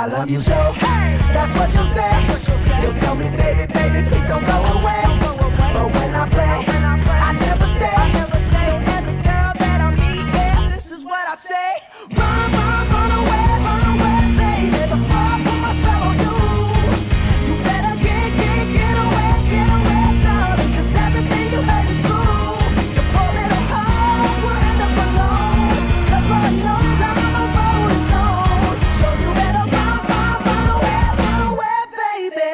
I love you so. Hey, that's what you'll say. You'll tell me, baby, baby, please don't go away. But when I play, I never stay. So every girl that I meet, yeah, this is what I say. Run, run away, baby, before I put my spell on you. You better get away, darling, 'cause everything you heard is true. Your poor little heart will end up alone, 'cause Lord knows I'm a rolling stone. So you better run away, baby.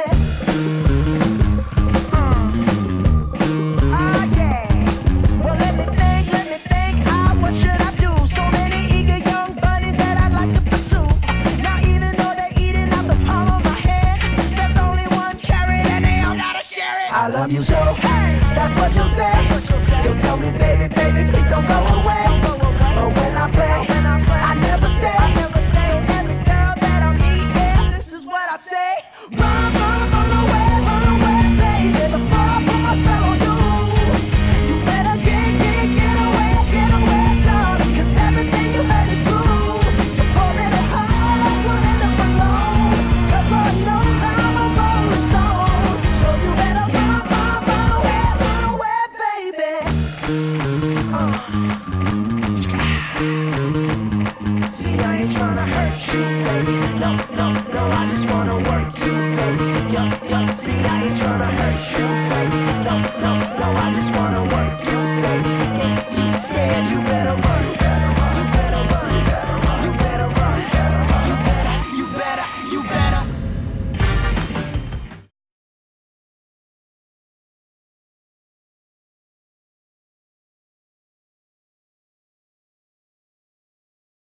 Yeah. Well, let me think, what should I do? So many eager young bunnies that I'd like to pursue. Now even though they're eating out the palm of my hand, there's only one carrot and they all gotta share it. I love you so. Hey, that's what you'll say. You'll tell me, baby, baby, please don't go away. But when I play, I never stay. So every girl that I meet, yeah, this is what I say. Run away, baby, before I put my spell on you. You better get away, darling, 'cause everything you heard is true. Your poor little heart will end up alone, 'cause Lord knows I'm a rolling stone. So you better run away, baby.